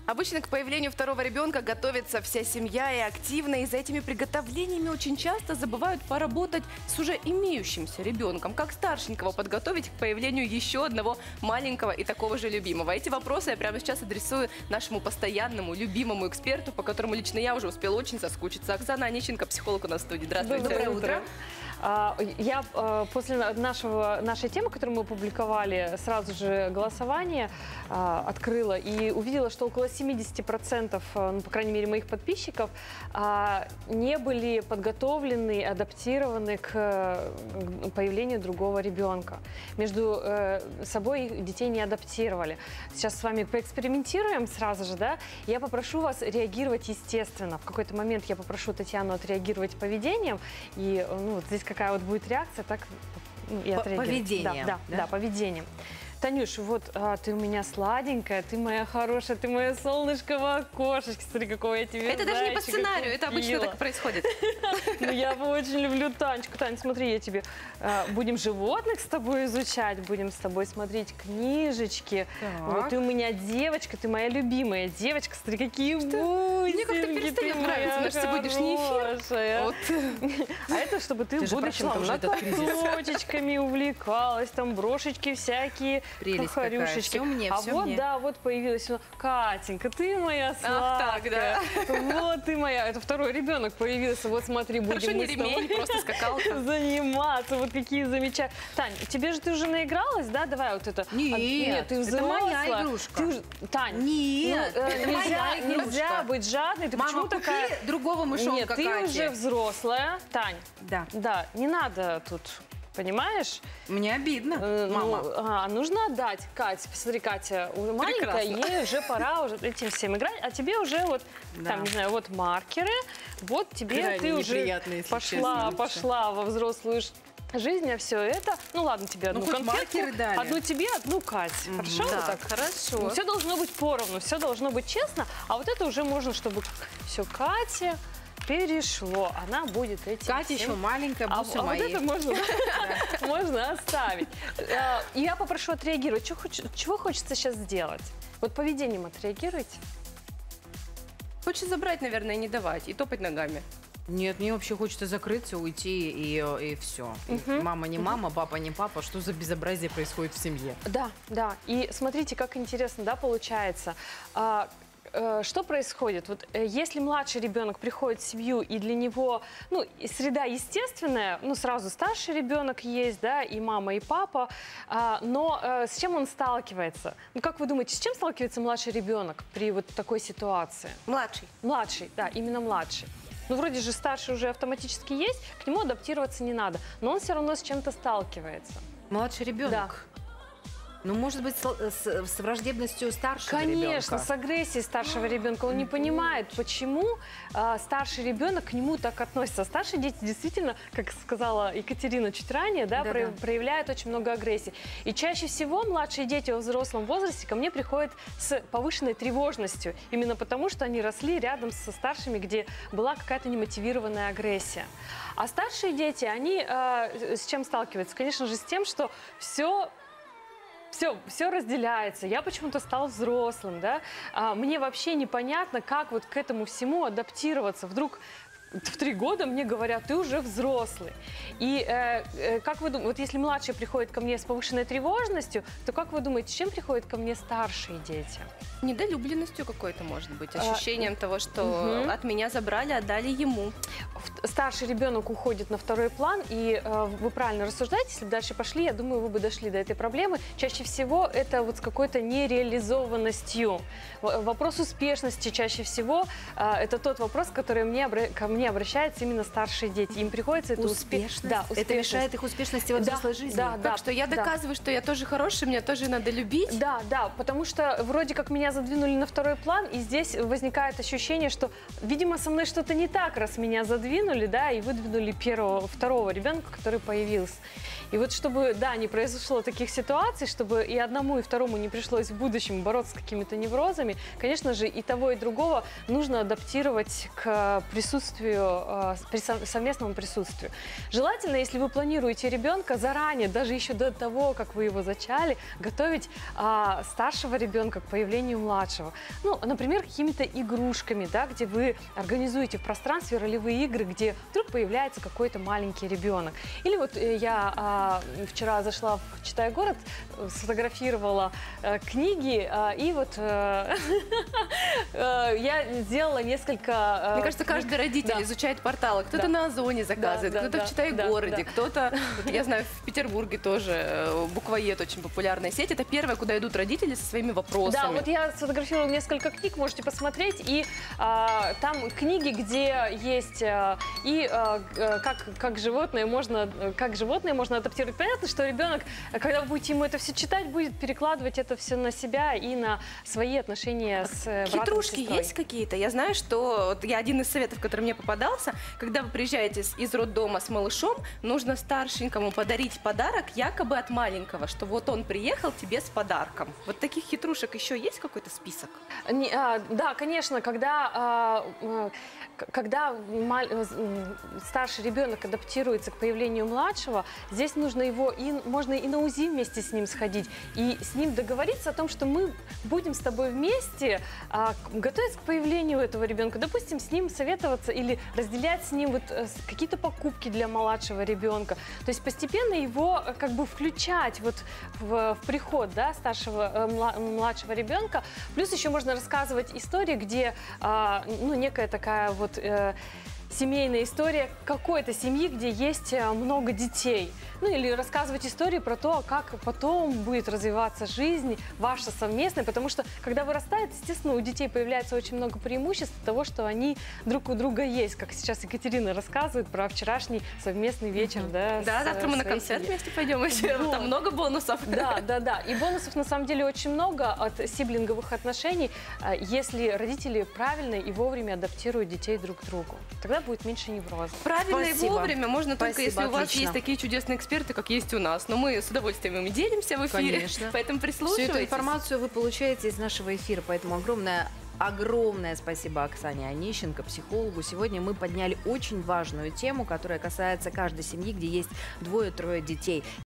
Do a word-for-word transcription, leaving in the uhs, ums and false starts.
Обычно к появлению второго ребенка готовится вся семья и активно, и за этими приготовлениями очень часто забывают поработать с уже имеющимся ребенком. Как старшенького подготовить к появлению еще одного маленького и такого же любимого? Эти вопросы я прямо сейчас адресую нашему постоянному, любимому эксперту, по которому лично я уже успела очень соскучиться. Оксана Онищенко, психолог у нас в студии. Здравствуйте. Доброе утро. Я после нашего, нашей темы, которую мы публиковали, сразу же голосование открыла и увидела, что около семидесяти процентов, ну, по крайней мере, моих подписчиков не были подготовлены, адаптированы к появлению другого ребенка. Между собой их детей не адаптировали. Сейчас с вами поэкспериментируем сразу же, да? Я попрошу вас реагировать естественно. В какой-то момент я попрошу Татьяну отреагировать поведением, и ну, вот здесь какая вот будет реакция, так и отреагировать. Поведением. Да, да, да, да, поведением. Танюш, вот а, ты у меня сладенькая, ты моя хорошая, ты мое солнышко в окошечке. Смотри, какого я тебе Это даже не по сценарию, это обычно так происходит. Ну, я очень люблю Танечку. Тань, смотри, я тебе... Будем животных с тобой изучать, будем с тобой смотреть книжечки. Вот ты у меня девочка, ты моя любимая девочка. Смотри, какие бусинки. Мне как-то перестает нравиться наш сегодняшний эфир. А это чтобы ты в будущем ноготочками увлекалась, там брошечки всякие. Прелесть какая. Все мне, а все вот, мне. да, вот появилась Катенька, ты моя сладкая. Ах, так, да. Вот ты моя. Это второй ребенок появился. Вот смотри, будем Хорошо, не ремень, просто скакалка. Заниматься. Вот какие замечательные. Тань, тебе же ты уже наигралась, да? Давай вот это. Нет, Нет, ты взрослая. это моя игрушка. Ты уже... Тань, Нет, ну, это нельзя, моя игрушка. Нельзя быть жадной. Ты Мама, почему купи такая... другого мышонка, Нет, ты Кате. уже взрослая. Тань, Да. да, не надо тут... Понимаешь? Мне обидно, э, мама. Ну, а, нужно отдать. Кать, посмотри, Катя, уже маленькая, ей уже пора уже этим всем играть, а тебе уже вот, да. Там, не знаю, вот маркеры, вот тебе Крайне ты уже пошла, честно, пошла во взрослую жизнь, а все это, ну ладно, тебе одну ну, конфетку, одну тебе, одну Кать. Mm-hmm. Хорошо? Да, вот так? Хорошо. Ну, все должно быть поровну, все должно быть честно, а вот это уже можно, чтобы все Кате перешло, она будет этим Катя всем... еще маленькая, а, бусы а мои. вот это можно, можно оставить. Я попрошу отреагировать. Чего хочется сейчас сделать? Вот поведением отреагируйте. Хочется забрать, наверное, не давать и топать ногами. Нет, мне вообще хочется закрыться, уйти и, и все. Uh-huh. Мама не мама, папа не папа. Что за безобразие происходит в семье? Да, да. И смотрите, как интересно, да, получается. Что происходит? Вот если младший ребенок приходит в семью, и для него, ну, среда естественная, ну, сразу старший ребенок есть, да, и мама, и папа, но с чем он сталкивается? Ну, как вы думаете, с чем сталкивается младший ребенок при вот такой ситуации? Младший. Младший, да, именно младший. Ну, вроде же старший уже автоматически есть, к нему адаптироваться не надо, но он все равно с чем-то сталкивается. Младший ребенок? Да. Ну, может быть, с, с, с враждебностью старшего Конечно, ребенка. Конечно, с агрессией старшего ребенка. Он не понимает, почему а, старший ребенок к нему так относится. Старшие дети действительно, как сказала Екатерина чуть ранее, да, Да, про, да. проявляют очень много агрессии. И чаще всего младшие дети во взрослом возрасте ко мне приходят с повышенной тревожностью. Именно потому, что они росли рядом со старшими, где была какая-то немотивированная агрессия. А старшие дети, они а, с чем сталкиваются? Конечно же, с тем, что все... Все, все разделяется. Я почему-то стал взрослым, да. А, мне вообще непонятно, как вот к этому всему адаптироваться. Вдруг в три года мне говорят, ты уже взрослый. И э, э, как вы думаете, вот если младшие приходят ко мне с повышенной тревожностью, то как вы думаете, с чем приходят ко мне старшие дети? Недолюбленностью какой-то, может быть, ощущением а, того, что угу. от меня забрали, отдали ему. Старший ребенок уходит на второй план, и э, вы правильно рассуждаете, если бы дальше пошли, я думаю, вы бы дошли до этой проблемы. Чаще всего это вот с какой-то нереализованностью. Вопрос успешности чаще всего э, это тот вопрос, который мне, ко мне обращаются именно старшие дети. Им приходится это успешность. Да, успешность. Это мешает их успешности во взрослой да, жизни. Да, как да, что я да. доказываю, что я тоже хороший, меня тоже надо любить. Да, да, потому что вроде как меня задвинули на второй план, и здесь возникает ощущение, что, видимо, со мной что-то не так, раз меня задвинули, да, и выдвинули первого, второго ребенка, который появился. И вот чтобы, да, не произошло таких ситуаций, чтобы и одному, и второму не пришлось в будущем бороться с какими-то неврозами, конечно же, и того, и другого нужно адаптировать к присутствию здоровью э, при сов- совместному присутствию. Желательно, если вы планируете ребенка, заранее, даже еще до того, как вы его зачали, готовить э, старшего ребенка к появлению младшего. Ну, например, какими-то игрушками, да, где вы организуете в пространстве ролевые игры, где вдруг появляется какой-то маленький ребенок. Или вот э, я э, вчера зашла в «Читай город», сфотографировала э, книги, э, и вот э, э, я сделала несколько... э, Мне кажется, каждый родитель да. изучает порталы. Кто-то Да. на Озоне заказывает, Да, да, кто-то да, в «Читай да, городе», да. кто-то, вот я знаю, в Петербурге тоже э, Буквоед очень популярная сеть. Это первое, куда идут родители со своими вопросами. Да, вот я сфотографировала несколько книг, можете посмотреть, и а, там книги, где есть а, и а, г- как, как животное можно, как животное можно адаптировать. Понятно, что ребенок, когда вы будете ему это все читать, будет перекладывать это все на себя и на свои отношения с э, братом, Хитрушки сестрой. есть какие-то? Я знаю, что вот я один из советов, который мне попадался, когда вы приезжаете с- из роддома с малышом, нужно старшенькому подарить подарок якобы от маленького, что вот он приехал тебе с подарком. Вот таких хитрушек еще есть какой-то список? Не, а, да, конечно, когда, а, м, к- когда маль- э, м, старший ребенок адаптируется к появлению младшего, здесь нужно его, и, можно и на УЗИ вместе с ним сходить, и с ним договориться о том, что мы будем с тобой вместе а, к- готовиться к появлению этого ребенка, допустим, с ним советоваться или разделять с ним вот, э, с- какие-то покупки для младшего ребенка. То есть постепенно его э, как бы включать вот в, в приход, да, старшего, э, мла- младшего ребенка. Плюс еще можно рассказывать истории, где а, ну, некая такая вот э, семейная история какой-то семьи, где есть э, много детей. Ну или рассказывать истории про то, как потом будет развиваться жизнь ваша совместная, потому что когда вырастает, естественно, у детей появляется очень много преимуществ того, что они друг у друга есть, как сейчас Екатерина рассказывает про вчерашний совместный вечер. Да, Да, с, завтра мы э, на своей концерт семьей. вместе пойдем еще. Вот. Там много бонусов. Да, да, да. И бонусов на самом деле очень много от сиблинговых отношений, а, если родители правильно и вовремя адаптируют детей друг к другу. Тогда будет меньше невроза. Правильно Спасибо. и вовремя можно только, Спасибо, если у вас отлично. есть такие чудесные эксперты, как есть у нас. Но мы с удовольствием ими делимся в эфире. Конечно. Поэтому Всю прислушивайтесь. эту информацию вы получаете из нашего эфира, поэтому огромное Огромное спасибо Оксане Онищенко, психологу. Сегодня мы подняли очень важную тему, которая касается каждой семьи, где есть двое-трое детей.